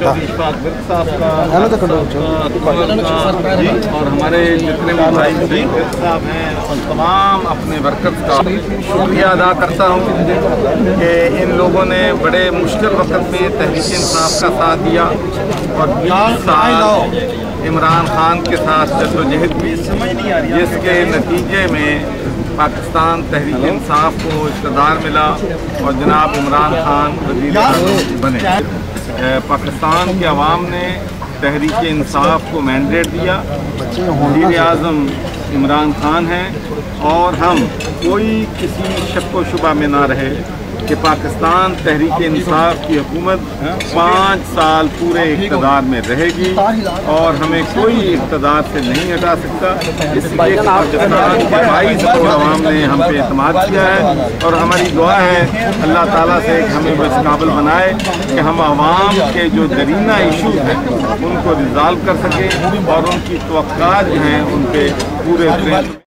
और हमारे जितने भी भाई साहब हैं और तमाम अपने वर्कर्स का शुक्रिया अदा करता हूँ कि इन लोगों ने बड़े मुश्किल वक्त में तहरीक इंसाफ का साथ दिया और 20 साल इमरान खान के साथ जद्दोजहद की, जिसके नतीजे में पाकिस्तान तहरीक इंसाफ को इक़्तिदार मिला और जनाब इमरान खान वज़ीर-ए-आज़म बने। पाकिस्तान के अवाम ने तहरीक इंसाफ को मैंडेट दिया, वज़ीर-ए-आज़म इमरान खान हैं और हम कोई किसी शक व शुबा में ना रहे कि पाकिस्तान तहरीक इंसाफ की हुकूमत 5 साल पूरे इक़्तिदार में रहेगी और हमें कोई इक़्तिदार से नहीं हटा सकता। इसलिए पाकिस्तान के 22 करोड़ अवाम ने हम पे एतमाद किया है और हमारी दुआ है अल्लाह ताला से कि हमें इस काबिल बनाए कि हम अवाम के जो दरीना इशू हैं उनको रिज़ॉल्व कर सकें और उनकी तवक्कुआत जो हैं उन पर पूरे